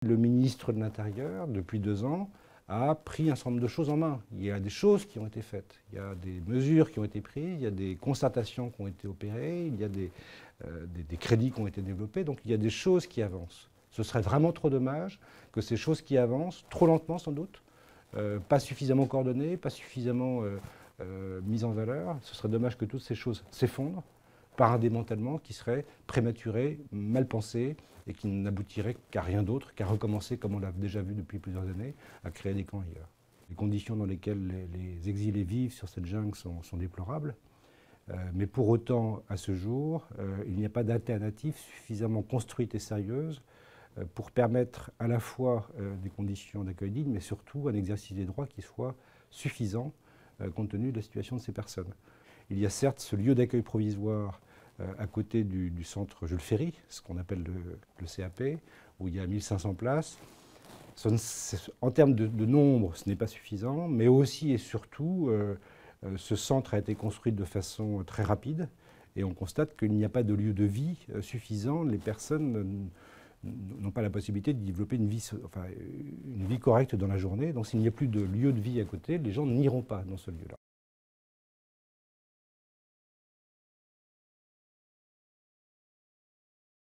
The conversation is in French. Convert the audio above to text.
Le ministre de l'Intérieur, depuis 2 ans, a pris un certain nombre de choses en main. Il y a des choses qui ont été faites, il y a des mesures qui ont été prises, il y a des constatations qui ont été opérées, il y a des crédits qui ont été développés, donc il y a des choses qui avancent. Ce serait vraiment trop dommage que ces choses qui avancent, trop lentement sans doute, pas suffisamment coordonnées, pas suffisamment mises en valeur, ce serait dommage que toutes ces choses s'effondrent par un démantèlement qui serait prématuré, mal pensé, et qui n'aboutirait qu'à rien d'autre, qu'à recommencer, comme on l'a déjà vu depuis plusieurs années, à créer des camps ailleurs. Les conditions dans lesquelles les exilés vivent sur cette jungle sont déplorables, mais pour autant, à ce jour, il n'y a pas d'alternative suffisamment construite et sérieuse pour permettre à la fois des conditions d'accueil dignes, mais surtout un exercice des droits qui soit suffisant compte tenu de la situation de ces personnes. Il y a certes ce lieu d'accueil provisoire à côté du centre Jules Ferry, ce qu'on appelle le CAP, où il y a 1500 places. En termes de nombre, ce n'est pas suffisant, mais aussi et surtout, ce centre a été construit de façon très rapide, et on constate qu'il n'y a pas de lieu de vie suffisant. Les personnes n'ont pas la possibilité de développer une vie correcte dans la journée. Donc s'il n'y a plus de lieu de vie à côté, les gens n'iront pas dans ce lieu-là.